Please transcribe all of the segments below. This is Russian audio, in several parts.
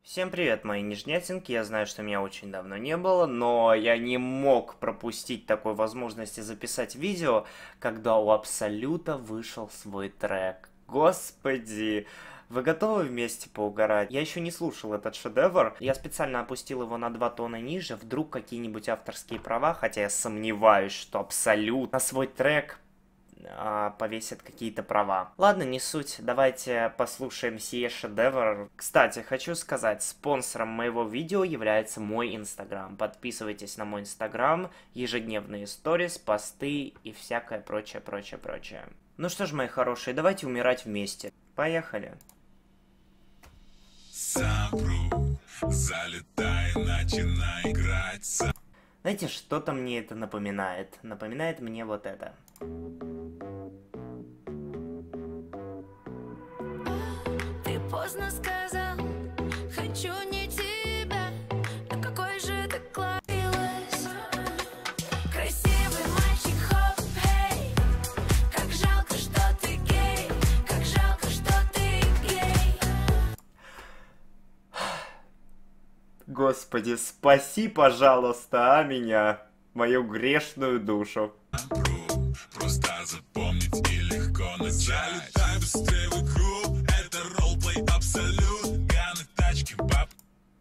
Всем привет, мои нежнятинки. Я знаю, что меня очень давно не было, но я не мог пропустить такой возможности записать видео, когда у Абсолюта вышел свой трек. Господи, вы готовы вместе поугарать? Я еще не слушал этот шедевр. Я специально опустил его на 2 тона ниже, вдруг какие-нибудь авторские права, хотя я сомневаюсь, что Абсолют на свой трек повесят какие-то права. Ладно, не суть, давайте послушаем сие шедевр. Кстати, хочу сказать, спонсором моего видео является мой инстаграм. Подписывайтесь на мой инстаграм, ежедневные сторис, посты и всякое прочее, прочее, прочее. Ну что ж, мои хорошие, давайте умирать вместе. Поехали. Сапру, залетай, начинай играть. Знаете, что-то мне это напоминает. Напоминает мне вот это. Ты поздно сказал, хочу не тебя, но какой же ты клеилась. Красивый мальчик, хоп, эй, как жалко, что ты гей, как жалко, что ты гей. Господи, спаси, пожалуйста, меня, мою грешную душу. Просто запомнить и легко начать. Залетай быстрее в игру, это ролплей абсолют. Ганы, тачки, баб.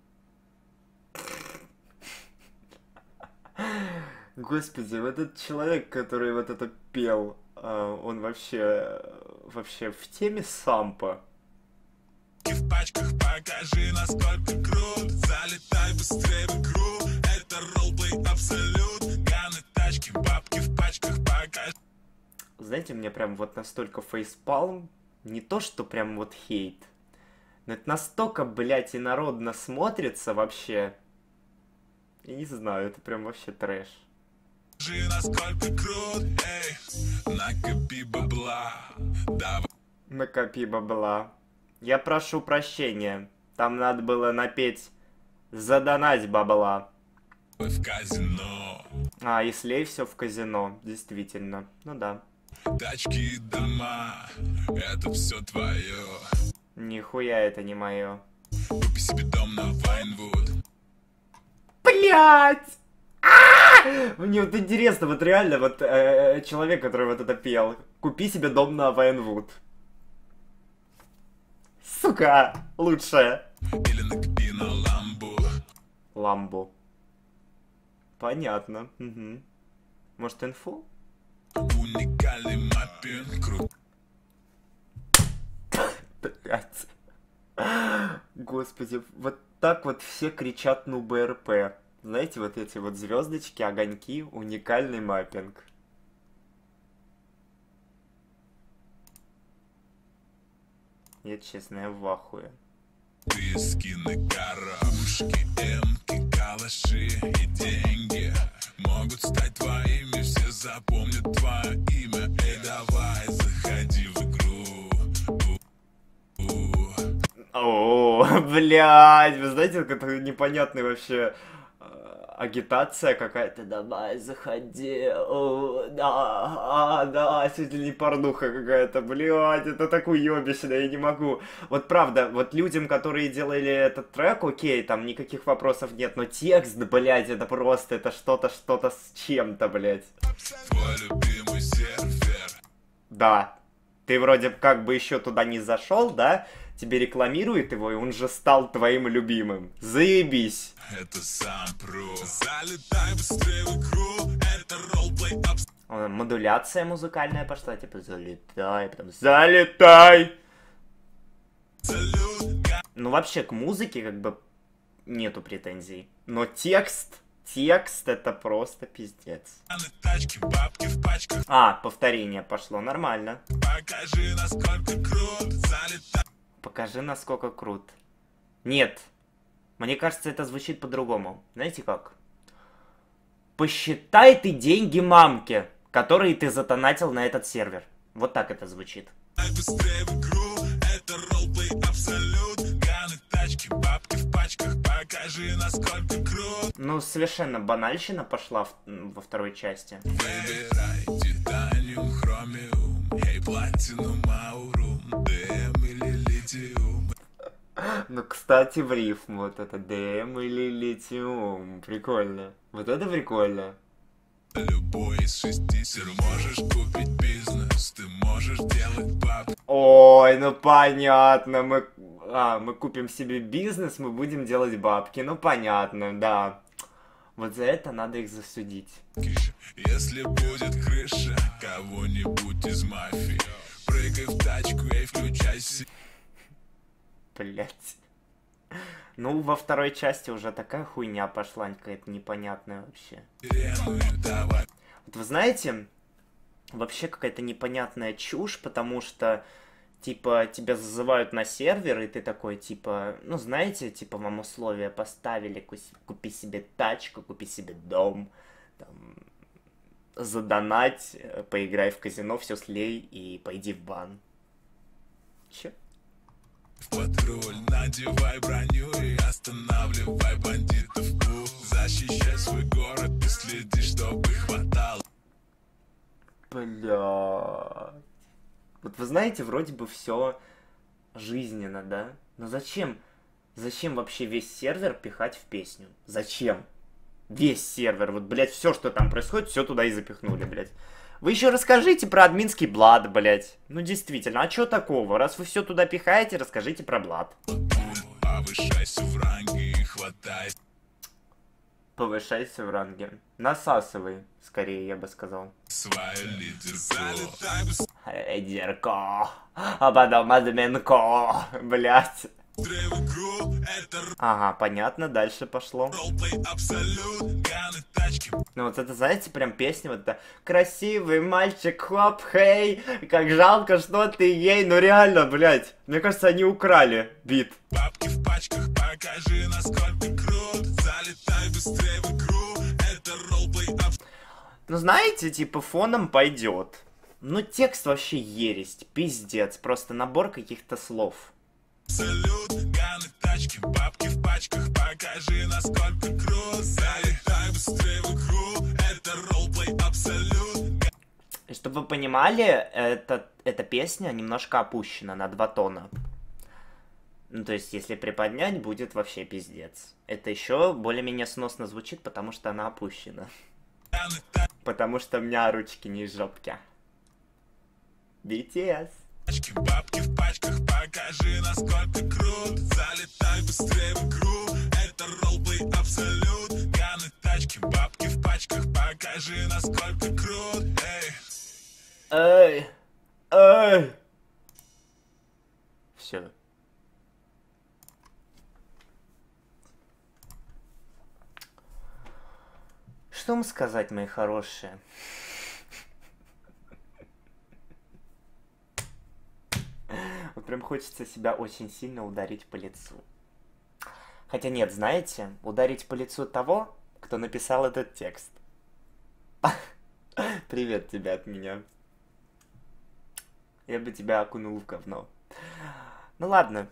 Господи, вот этот человек, который вот это пел, он вообще в теме сампа? В пачках покажи, насколько крут. Залетай быстрее в игру, это ролплей абсолют. Ганы, тачки, бабки в пачках покажи. Знаете, у меня прям вот настолько фейспалм, не то что прям вот хейт, но это настолько, блядь, инородно смотрится вообще. Я не знаю, это прям вообще трэш. Покажи, насколько крут, эй, накопи бабла. Давай. Накопи бабла. Я прошу прощения, там надо было напеть «Задонать бабла». В казино. А, и слей все в казино, действительно. Ну да. Тачки и дома, это все твое. Нихуя это не мое. Купи себе дом на Вайнвуд. Блять! Мне вот интересно, вот реально, вот человек, который вот это пел, купи себе дом на Вайнвуд. Сука, лучшее. Или накопи на ламбу. Ламбо. Понятно. Угу. Может, инфу? Уникальный маппинг, крут. Блять. Господи, вот так вот все кричат ну БРП. Знаете, вот эти вот звездочки, огоньки, уникальный маппинг. Я, честно, я в ахуе. Ты скины, коробушки, эмки, калаши и деньги могут стать твоими, все запомнят твое имя. Эй, давай, заходи в игру. О, блядь, вы знаете, это непонятный вообще агитация какая-то. Давай, заходи. О, да, чуть ли не порнуха какая-то, блядь, это так уёбищно, я не могу. Вот правда, вот людям, которые делали этот трек, окей, там никаких вопросов нет, но текст, блядь, это просто, это что-то с чем-то, блядь. Твой любимый сервер. Да, ты вроде как бы еще туда не зашел, да? Тебе рекламирует его, и он же стал твоим любимым. Заебись. Это сам про. Залетай быстрее в игру, это ролплей абсолют. Модуляция музыкальная пошла, типа залетай, потом залетай. Ну вообще к музыке как бы нету претензий. Но текст это просто пиздец. Тачки, бабки в пачках. А, повторение пошло, нормально. Покажи, насколько крут. Залетай. Покажи, насколько крут. Нет. Мне кажется, это звучит по-другому. Знаете как? Посчитай ты деньги мамке, которые ты затонатил на этот сервер. Вот так это звучит. Быстрее в игру, это ролплей абсолют. Ганы, тачки, бабки в пачках. Покажи, насколько крут. Ну, совершенно банальщина пошла во второй части. Выбирай титаниум, хромиум, эй, платинум, аурум, ДМ или литиум. Ну, кстати, в рифму вот это ДМ или литиум. Прикольно. Вот это прикольно. Любой из 6 можешь купить бизнес, ты можешь делать бабки. Ой, ну понятно. Мы купим себе бизнес, мы будем делать бабки. Ну понятно, да. Вот за это надо их засудить. Если будет крыша кого-нибудь из мафии, прыгай в тачку и включайся. Блять. Ну, во второй части уже такая хуйня пошла, какая-то непонятная вообще. Давай. Вот вы знаете, вообще какая-то непонятная чушь, потому что, типа, тебя зазывают на сервер, и ты такой, типа, ну, знаете, типа, вам условия поставили, купи себе тачку, купи себе дом, там, задонать, поиграй в казино, все слей и пойди в бан. Чё? В патруль надевай броню и останавливай бандитов. Защищай свой город и следи, чтобы хватало. Бля. Вот вы знаете, вроде бы все жизненно, да? Но зачем? Зачем вообще весь сервер пихать в песню? Зачем? Весь сервер. Вот, блядь, все, что там происходит, все туда и запихнули, блядь. Вы еще расскажите про админский блат, блядь. Ну, действительно, а чё такого? Раз вы все туда пихаете, расскажите про блат. Повышайся в ранге и хватай. Повышайся в ранге. Насасывай, скорее, я бы сказал. Свою лидерку. Залетай быстрее Лидерко. А потом админко. Блядь. в игру. Это Ага, понятно, дальше пошло. ролплей абсолют. Ганы, тачки. Ну вот это, знаете, прям песня вот это «Красивый мальчик, хоп, хей, как жалко, что ты ей». Ну реально, блядь, мне кажется, они украли бит. Бабки в пачках, покажи, насколько крут. Залетай быстрее в игру. Это ролплей абсолют. Ну знаете, типа фоном пойдет. Ну текст вообще ересь, пиздец, просто набор каких-то слов. Ганы, тачки, бабки в пачках. Покажи, насколько крут. Залетай быстрее в игру. Это ролплей абсолют. И чтобы вы понимали, эта песня немножко опущена на 2 тона. Ну, то есть, если приподнять, будет вообще пиздец. Это еще более-менее сносно звучит, потому что она опущена. Потому что у меня ручки не из жопки. BTS. Тачки, бабки в пачках, покажи, насколько крут. Залетай быстрее в игру. Это ролплей абсолют. Ганы, тачки, бабки в пачках, покажи, насколько крут. Эй. Эй! Эй! Все. Что вам сказать, мои хорошие? Вот прям хочется себя очень сильно ударить по лицу. Хотя нет, знаете, ударить по лицу того, кто написал этот текст. Привет тебе от меня. Я бы тебя окунул в говно. Ну ладно.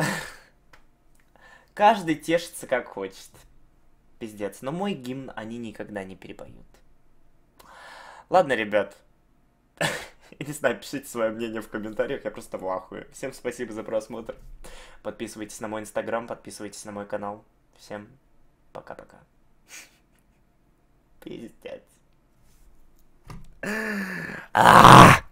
Каждый тешится как хочет. Пиздец. Но мой гимн они никогда не перепоют. Ладно, ребят. Я не знаю, пишите свое мнение в комментариях, я просто в ахуе. Всем спасибо за просмотр. Подписывайтесь на мой инстаграм, подписывайтесь на мой канал. Всем пока-пока. Пиздец.